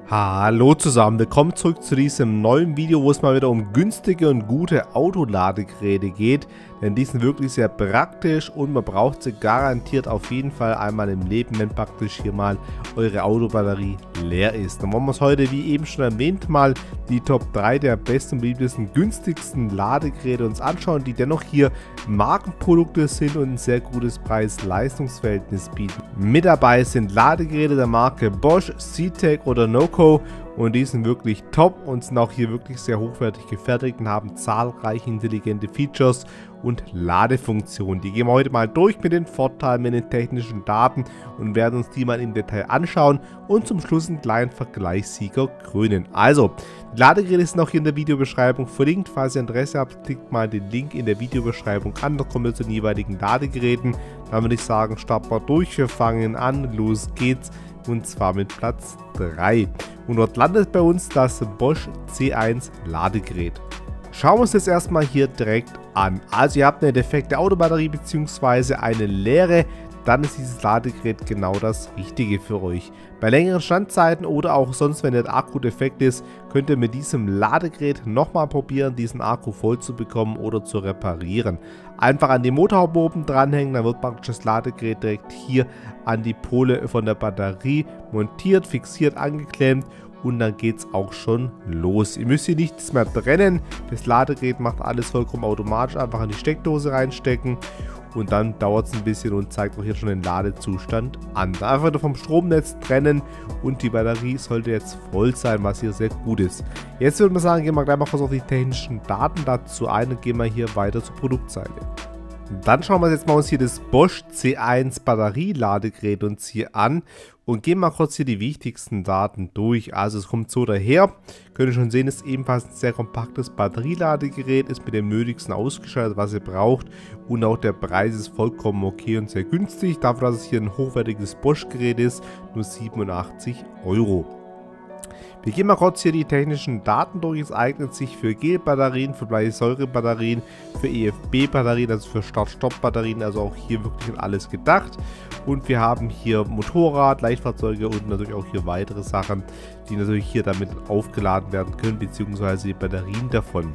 Hallo zusammen, willkommen zurück zu diesem neuen Video, wo es mal wieder um günstige und gute Autoladegeräte geht. Denn die sind wirklich sehr praktisch und man braucht sie garantiert auf jeden Fall einmal im Leben, wenn praktisch hier mal eure Autobatterie leer ist. Dann wollen wir uns heute, wie eben schon erwähnt, mal die Top 3 der besten, beliebtesten, günstigsten Ladegeräte uns anschauen, die dennoch hier Markenprodukte sind und ein sehr gutes Preis-Leistungs-Verhältnis bieten. Mit dabei sind Ladegeräte der Marke Bosch, SeaTech oder Noco. Und die sind wirklich top und sind auch hier wirklich sehr hochwertig gefertigt und haben zahlreiche intelligente Features und Ladefunktionen. Die gehen wir heute mal durch mit den Vorteilen, mit den technischen Daten und werden uns die mal im Detail anschauen und zum Schluss einen kleinen Vergleichssieger krönen. Also, die Ladegeräte sind auch hier in der Videobeschreibung verlinkt. Falls ihr Interesse habt, klickt mal den Link in der Videobeschreibung an, da kommen wir zu den jeweiligen Ladegeräten. Dann würde ich sagen, starten wir durch, wir fangen an, los geht's. Und zwar mit Platz 3. Und dort landet bei uns das Bosch C1 Ladegerät. Schauen wir uns das erstmal hier direkt an. Also ihr habt eine defekte Autobatterie bzw. eine leere, dann ist dieses Ladegerät genau das Richtige für euch. Bei längeren Standzeiten oder auch sonst, wenn der Akku defekt ist, könnt ihr mit diesem Ladegerät nochmal probieren, diesen Akku voll zu bekommen oder zu reparieren. Einfach an die Motorhaube oben dranhängen, dann wird praktisch das Ladegerät direkt hier an die Pole von der Batterie montiert, fixiert, angeklemmt. Und dann geht es auch schon los. Ihr müsst hier nichts mehr trennen. Das Ladegerät macht alles vollkommen automatisch. Einfach in die Steckdose reinstecken. Und dann dauert es ein bisschen und zeigt euch jetzt schon den Ladezustand an. Einfach wieder vom Stromnetz trennen und die Batterie sollte jetzt voll sein, was hier sehr gut ist. Jetzt würde man sagen, gehen wir gleich mal kurz auf die technischen Daten dazu ein und gehen wir hier weiter zur Produktseite. Dann schauen wir uns jetzt mal hier das Bosch C1 Batterieladegerät uns hier an und gehen mal kurz hier die wichtigsten Daten durch. Also es kommt so daher, könnt ihr schon sehen, ist ebenfalls ein sehr kompaktes Batterieladegerät, ist mit dem Nötigsten ausgestattet, was ihr braucht und auch der Preis ist vollkommen okay und sehr günstig. Dafür, dass es hier ein hochwertiges Bosch-Gerät ist, nur 87 €. Wir gehen mal kurz hier die technischen Daten durch. Es eignet sich für Gelbatterien, für Bleisäurebatterien, für EFB-Batterien, also für Start-Stopp-Batterien, also auch hier wirklich alles gedacht. Und wir haben hier Motorrad, Leichtfahrzeuge und natürlich auch hier weitere Sachen, die natürlich hier damit aufgeladen werden können, beziehungsweise die Batterien davon.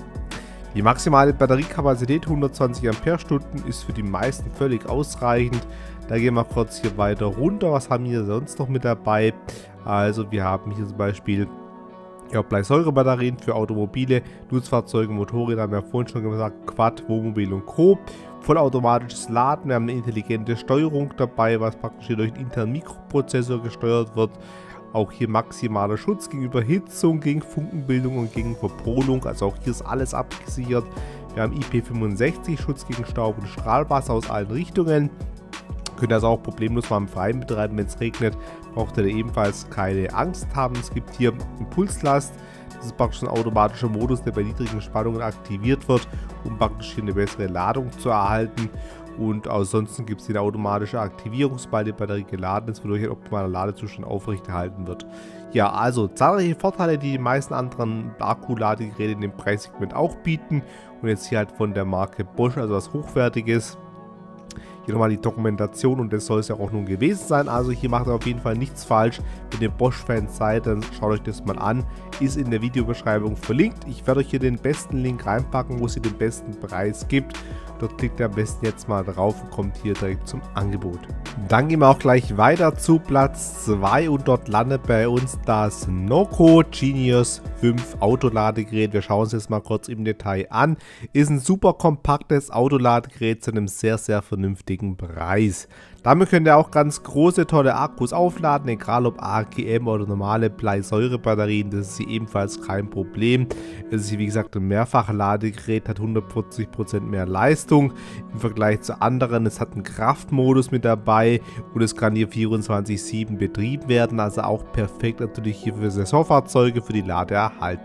Die maximale Batteriekapazität 120 Ampere-Stunden ist für die meisten völlig ausreichend. Da gehen wir kurz hier weiter runter. Was haben wir sonst noch mit dabei? Also wir haben hier zum Beispiel Bleisäurebatterien für Automobile, Nutzfahrzeuge, Motorräder, haben wir ja vorhin schon gesagt, Quad, Wohnmobil und Co. Vollautomatisches Laden, wir haben eine intelligente Steuerung dabei, was praktisch hier durch einen internen Mikroprozessor gesteuert wird. Auch hier maximaler Schutz gegen Überhitzung, gegen Funkenbildung und gegen Verpolung, also auch hier ist alles abgesichert. Wir haben IP65, Schutz gegen Staub und Strahlwasser aus allen Richtungen. Könnt ihr also auch problemlos mal im Freien betreiben, wenn es regnet, braucht ihr da ebenfalls keine Angst haben. Es gibt hier Impulslast, das ist praktisch ein automatischer Modus, der bei niedrigen Spannungen aktiviert wird, um praktisch hier eine bessere Ladung zu erhalten. Und ansonsten gibt es eine automatische Aktivierung, sobald die Batterie geladen ist, wodurch ein optimaler Ladezustand aufrechterhalten wird. Ja, also zahlreiche Vorteile, die die meisten anderen Akkuladegeräte in dem Preissegment auch bieten. Und jetzt hier halt von der Marke Bosch, also was Hochwertiges. Hier nochmal die Dokumentation und das soll es ja auch nun gewesen sein. Also hier macht ihr auf jeden Fall nichts falsch. Wenn ihr Bosch-Fans seid, dann schaut euch das mal an. Ist in der Videobeschreibung verlinkt. Ich werde euch hier den besten Link reinpacken, wo es hier den besten Preis gibt. Dort klickt ihr am besten jetzt mal drauf und kommt hier direkt zum Angebot. Dann gehen wir auch gleich weiter zu Platz 2 und dort landet bei uns das Noco Genius 5 Autoladegerät. Wir schauen uns jetzt mal kurz im Detail an. Ist ein super kompaktes Autoladegerät zu einem sehr, sehr vernünftigen Preis. Damit könnt ihr auch ganz große, tolle Akkus aufladen, egal ob AGM oder normale Bleisäurebatterien, das ist hier ebenfalls kein Problem. Es ist hier wie gesagt ein Mehrfachladegerät, hat 140% mehr Leistung im Vergleich zu anderen. Es hat einen Kraftmodus mit dabei und es kann hier 24/7 betrieben werden, also auch perfekt natürlich hier für Saisonfahrzeuge, für die Ladeerhaltung.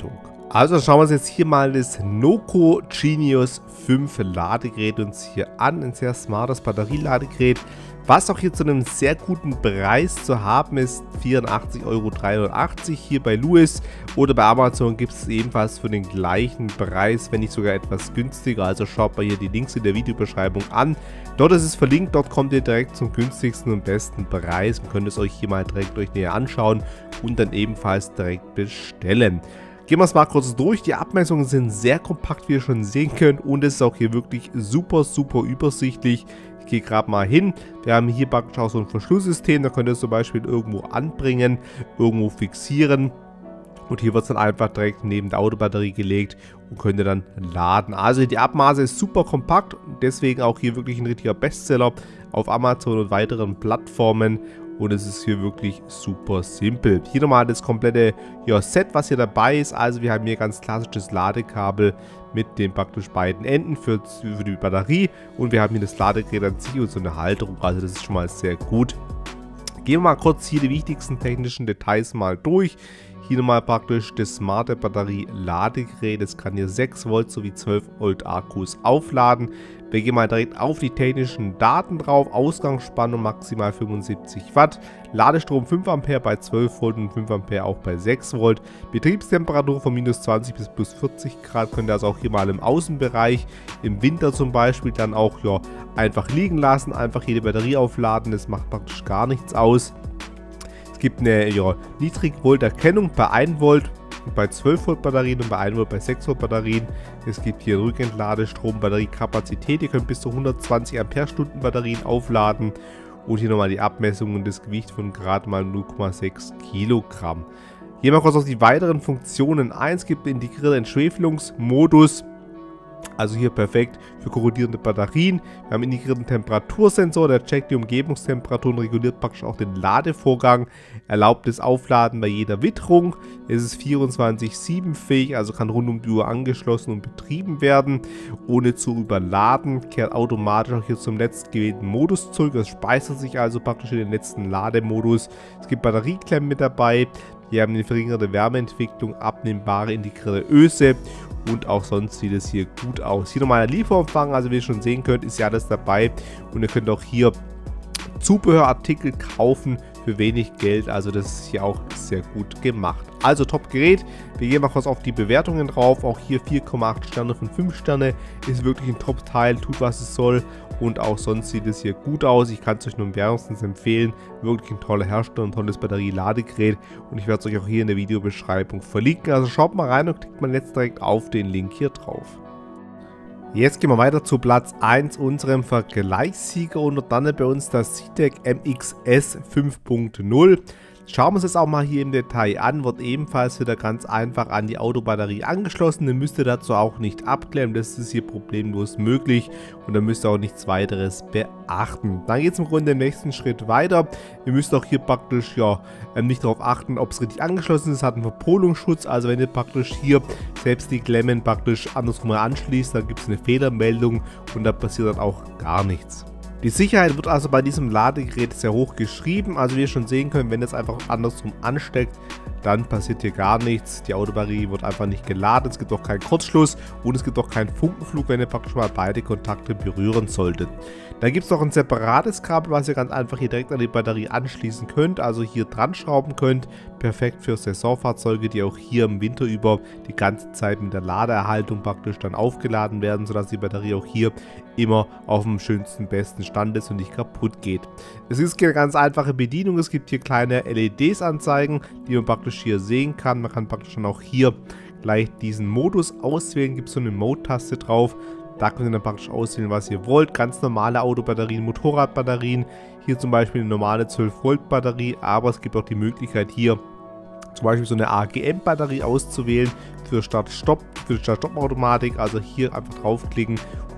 Also schauen wir uns jetzt hier mal das Noco Genius 5 Ladegerät uns hier an. Ein sehr smartes Batterieladegerät, was auch hier zu einem sehr guten Preis zu haben ist. 84,83 € hier bei Lewis, oder bei Amazon gibt es ebenfalls für den gleichen Preis, wenn nicht sogar etwas günstiger. Also schaut mal hier die Links in der Videobeschreibung an. Dort ist es verlinkt, dort kommt ihr direkt zum günstigsten und besten Preis und könnt es euch hier mal direkt näher anschauen und dann ebenfalls direkt bestellen. Gehen wir es mal kurz durch. Die Abmessungen sind sehr kompakt, wie ihr schon sehen könnt, und es ist auch hier wirklich super übersichtlich. Ich gehe gerade mal hin. Wir haben hier praktisch auch so ein Verschlusssystem, da könnt ihr es zum Beispiel irgendwo anbringen, irgendwo fixieren. Und hier wird es dann einfach direkt neben der Autobatterie gelegt und könnt ihr dann laden. Also die Abmaße ist super kompakt und deswegen auch hier wirklich ein richtiger Bestseller auf Amazon und weiteren Plattformen. Und es ist hier wirklich super simpel. Hier nochmal das komplette Set, was hier dabei ist. Also wir haben hier ganz klassisches Ladekabel mit den praktisch beiden Enden für die Batterie. Und wir haben hier das Ladegerät an sich und so eine Halterung. Also das ist schon mal sehr gut. Gehen wir mal kurz hier die wichtigsten technischen Details mal durch. Hier nochmal praktisch das smarte Batterie-Ladegerät. Es kann hier 6 Volt sowie 12 Volt Akkus aufladen. Wir gehen mal direkt auf die technischen Daten drauf. Ausgangsspannung maximal 75 Watt. Ladestrom 5 Ampere bei 12 Volt und 5 Ampere auch bei 6 Volt. Betriebstemperatur von minus 20 bis plus 40 Grad. Könnt ihr also auch hier mal im Außenbereich, im Winter zum Beispiel, dann auch einfach liegen lassen. Einfach jede Batterie aufladen. Das macht praktisch gar nichts aus. Es gibt eine Niedrigvolt-Erkennung bei 1 Volt, bei 12 Volt Batterien und bei 1 Volt bei 6 Volt Batterien. Es gibt hier Rückentladestrom, Batteriekapazität. Ihr könnt bis zu 120 Ampere-Stunden Batterien aufladen. Und hier nochmal die Abmessung und das Gewicht von gerade mal 0,6 Kilogramm. Hier mal kurz auf die weiteren Funktionen ein. Es gibt einen integrierten Entschwefelungsmodus. Also hier perfekt für korrodierende Batterien. Wir haben einen integrierten Temperatursensor, der checkt die Umgebungstemperatur und reguliert praktisch auch den Ladevorgang. Erlaubt das Aufladen bei jeder Witterung. Es ist 24/7 fähig, also kann rund um die Uhr angeschlossen und betrieben werden, ohne zu überladen. Kehrt automatisch auch hier zum letztgewählten Modus zurück. Es speichert sich also praktisch in den letzten Lademodus. Es gibt Batterieklemmen mit dabei. Wir haben eine verringerte Wärmeentwicklung, abnehmbare integrierte Öse und auch sonst sieht es hier gut aus. Hier nochmal der Lieferumfang, also wie ihr schon sehen könnt, ist ja alles dabei und ihr könnt auch hier Zubehörartikel kaufen für wenig Geld, also das ist hier auch sehr gut gemacht. Also top Gerät. Wir gehen mal kurz auf die Bewertungen drauf. Auch hier 4,8 Sterne von 5 Sterne. Ist wirklich ein Top-Teil, tut was es soll. Und auch sonst sieht es hier gut aus. Ich kann es euch nur wärmstens empfehlen. Wirklich ein toller Hersteller, ein tolles Batterieladegerät. Und ich werde es euch auch hier in der Videobeschreibung verlinken. Also schaut mal rein und klickt mal jetzt direkt auf den Link hier drauf. Jetzt gehen wir weiter zu Platz 1, unserem Vergleichssieger, und dann bei uns das Sitec MXS 5.0. Schauen wir uns das auch mal hier im Detail an, wird ebenfalls wieder ganz einfach an die Autobatterie angeschlossen. Ihr müsst ihr dazu auch nicht abklemmen, das ist hier problemlos möglich und da müsst ihr auch nichts weiteres beachten. Dann geht es im Grunde im nächsten Schritt weiter. Ihr müsst auch hier praktisch nicht darauf achten, ob es richtig angeschlossen ist. Es hat einen Verpolungsschutz, also wenn ihr praktisch hier selbst die Klemmen praktisch andersrum anschließt, dann gibt es eine Fehlermeldung und da passiert dann auch gar nichts. Die Sicherheit wird also bei diesem Ladegerät sehr hoch geschrieben, also wie ihr schon sehen könnt, wenn ihr es einfach andersrum ansteckt, dann passiert hier gar nichts. Die Autobatterie wird einfach nicht geladen, es gibt auch keinen Kurzschluss und es gibt auch keinen Funkenflug, wenn ihr praktisch mal beide Kontakte berühren solltet. Dann gibt es noch ein separates Kabel, was ihr ganz einfach hier direkt an die Batterie anschließen könnt, also hier dran schrauben könnt. Perfekt für Saisonfahrzeuge, die auch hier im Winter über die ganze Zeit mit der Ladeerhaltung praktisch dann aufgeladen werden, sodass die Batterie auch hier immer auf dem schönsten, besten Stand ist und nicht kaputt geht. Es ist eine ganz einfache Bedienung, es gibt hier kleine LEDs anzeigen, die man praktisch hier sehen kann. Man kann praktisch dann auch hier gleich diesen Modus auswählen, gibt es so eine Mode-Taste drauf. Da könnt ihr dann praktisch auswählen, was ihr wollt. Ganz normale Autobatterien, Motorradbatterien. Hier zum Beispiel eine normale 12 Volt Batterie, aber es gibt auch die Möglichkeit hier zum Beispiel so eine AGM-Batterie auszuwählen für Start-Stopp-Automatik. Also hier einfach draufklicken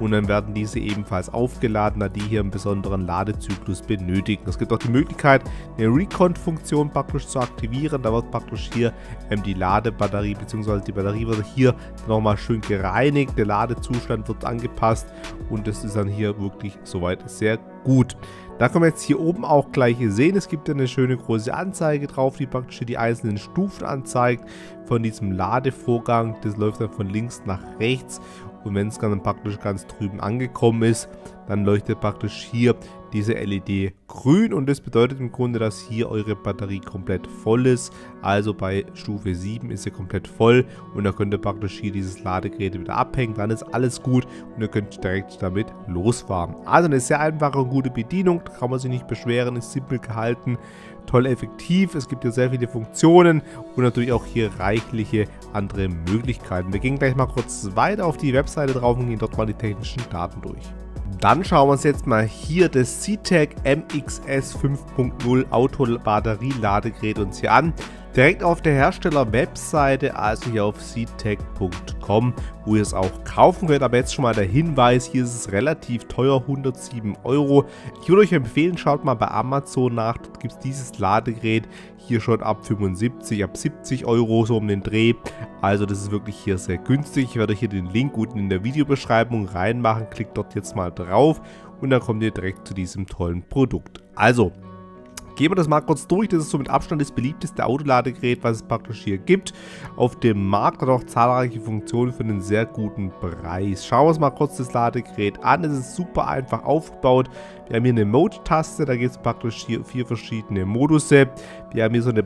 und dann werden diese ebenfalls aufgeladen, da die hier einen besonderen Ladezyklus benötigen. Es gibt auch die Möglichkeit, eine Recon-Funktion praktisch zu aktivieren. Da wird praktisch hier die Ladebatterie bzw. die Batterie wird hier nochmal schön gereinigt, der Ladezustand wird angepasst und das ist dann hier wirklich soweit sehr gut. Da können wir jetzt hier oben auch gleich sehen, es gibt eine schöne große Anzeige drauf, die praktisch die einzelnen Stufen anzeigt von diesem Ladevorgang. Das läuft dann von links nach rechts und wenn es dann praktisch ganz drüben angekommen ist, dann leuchtet praktisch hier diese LED grün und das bedeutet im Grunde, dass hier eure Batterie komplett voll ist. Also bei Stufe 7 ist sie komplett voll und dann könnt ihr praktisch hier dieses Ladegerät wieder abhängen, dann ist alles gut und ihr könnt direkt damit losfahren. Also eine sehr einfache und gute Bedienung, da kann man sich nicht beschweren, ist simpel gehalten, toll effektiv, es gibt hier sehr viele Funktionen und natürlich auch hier reichliche andere Möglichkeiten. Wir gehen gleich mal kurz weiter auf die Webseite drauf und gehen dort mal die technischen Daten durch. Dann schauen wir uns jetzt mal hier das CTEK MXS 5.0 Auto-Batterie-Ladegerät uns hier an. Direkt auf der Hersteller-Webseite, also hier auf ctec.com, wo ihr es auch kaufen könnt. Aber jetzt schon mal der Hinweis, hier ist es relativ teuer, 107 €. Ich würde euch empfehlen, schaut mal bei Amazon nach, dort gibt es dieses Ladegerät hier schon ab 75, ab 70 € so um den Dreh. Also das ist wirklich hier sehr günstig. Ich werde euch hier den Link unten in der Videobeschreibung reinmachen. Klickt dort jetzt mal drauf und dann kommt ihr direkt zu diesem tollen Produkt. Also gehen wir das mal kurz durch. Das ist so mit Abstand das beliebteste Autoladegerät, was es praktisch hier gibt. Auf dem Markt hat auch zahlreiche Funktionen für einen sehr guten Preis. Schauen wir uns mal kurz das Ladegerät an. Es ist super einfach aufgebaut. Wir haben hier eine Mode-Taste, da gibt es praktisch hier 4 verschiedene Modusse. Wir haben hier so eine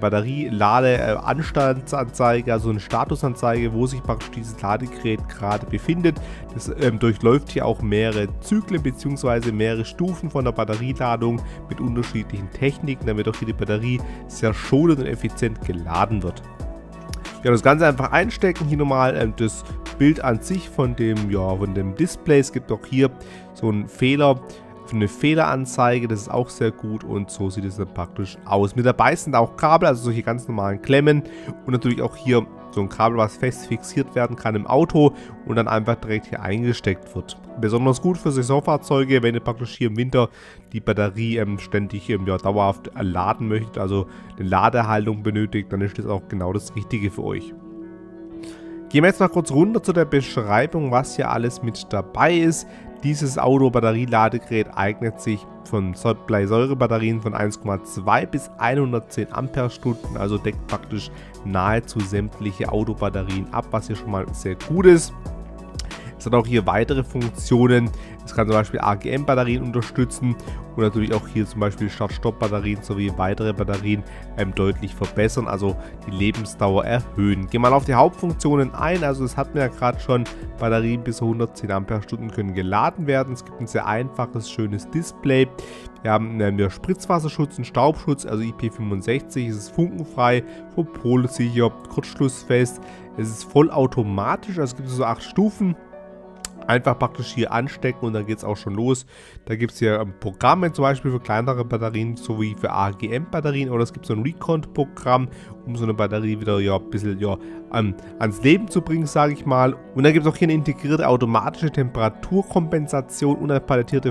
Batterie-Lade-Anstandsanzeige, also eine Statusanzeige, wo sich praktisch dieses Ladegerät gerade befindet. Das durchläuft hier auch mehrere Zyklen bzw. mehrere Stufen von der Batterieladung mit unterschiedlichen Techniken, damit auch hier die Batterie sehr schonend und effizient geladen wird. Ja, das Ganze einfach einstecken, hier nochmal das Bild an sich von dem Display. Es gibt auch hier so einen Fehler, für eine Fehleranzeige, das ist auch sehr gut und so sieht es dann praktisch aus. Mit dabei sind auch Kabel, also solche ganz normalen Klemmen und natürlich auch hier so ein Kabel, was fest fixiert werden kann im Auto und dann einfach direkt hier eingesteckt wird. Besonders gut für Saisonfahrzeuge, wenn ihr praktisch hier im Winter die Batterie ständig dauerhaft laden möchtet, also eine Ladehaltung benötigt, dann ist das auch genau das Richtige für euch. Gehen wir jetzt mal kurz runter zu der Beschreibung, was hier alles mit dabei ist. Dieses Auto-Batterieladegerät eignet sich von Bleisäurebatterien von 1,2 bis 110 Ampere-Stunden, also deckt praktisch nahezu sämtliche Autobatterien ab, was hier schon mal sehr gut ist. Es hat auch hier weitere Funktionen. Es kann zum Beispiel AGM-Batterien unterstützen und natürlich auch hier zum Beispiel Start-Stopp-Batterien sowie weitere Batterien deutlich verbessern, also die Lebensdauer erhöhen. Gehen wir mal auf die Hauptfunktionen ein. Also das hatten wir ja gerade schon, Batterien bis zu 110 Ampere-Stunden können geladen werden. Es gibt ein sehr einfaches, schönes Display. Wir haben Spritzwasserschutz und Staubschutz, also IP65, es ist funkenfrei, verpolsicher, kurzschlussfest. Es ist vollautomatisch, also es gibt so 8 Stufen. Einfach praktisch hier anstecken und dann geht es auch schon los. Da gibt es hier Programme zum Beispiel für kleinere Batterien sowie für AGM-Batterien oder es gibt so ein Recon-Programm, um so eine Batterie wieder ein bisschen ans Leben zu bringen, sage ich mal. Und dann gibt es auch hier eine integrierte automatische Temperaturkompensation und eine palettierte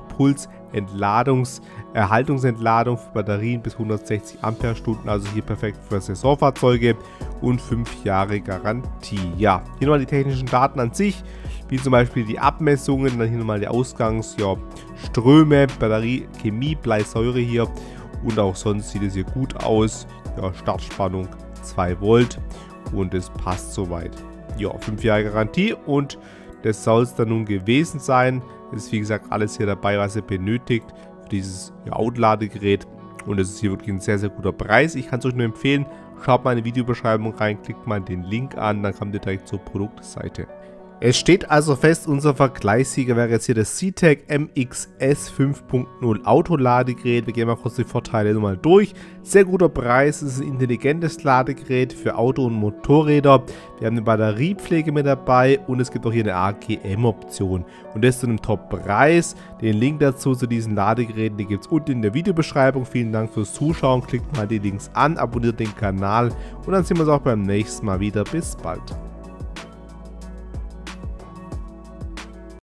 Float-Puls-Erhaltungsentladung für Batterien bis 160 Ampere-Stunden, also hier perfekt für Saisonfahrzeuge und 5 Jahre Garantie. Ja, hier nochmal die technischen Daten an sich, wie zum Beispiel die Abmessungen, dann hier nochmal die Ausgangsströme, Batterie, Chemie, Bleisäure hier und auch sonst sieht es hier gut aus. Ja, Startspannung 2 Volt und es passt soweit. Ja, 5 Jahre Garantie und das soll es dann nun gewesen sein. Es ist wie gesagt alles hier dabei, was ihr benötigt für dieses Autoladegerät und es ist hier wirklich ein sehr, sehr guter Preis. Ich kann es euch nur empfehlen, schaut mal in die Videobeschreibung rein, klickt mal den Link an, dann kommt ihr direkt zur Produktseite. Es steht also fest, unser Vergleichssieger wäre jetzt hier das CTEK MXS 5.0 Autoladegerät. Wir gehen mal kurz die Vorteile nochmal durch. Sehr guter Preis, es ist ein intelligentes Ladegerät für Auto- und Motorräder. Wir haben eine Batteriepflege mit dabei und es gibt auch hier eine AGM-Option. Und das zu einem Top-Preis. Den Link dazu zu diesen Ladegeräten, die gibt es unten in der Videobeschreibung. Vielen Dank fürs Zuschauen, klickt mal die Links an, abonniert den Kanal und dann sehen wir uns auch beim nächsten Mal wieder. Bis bald.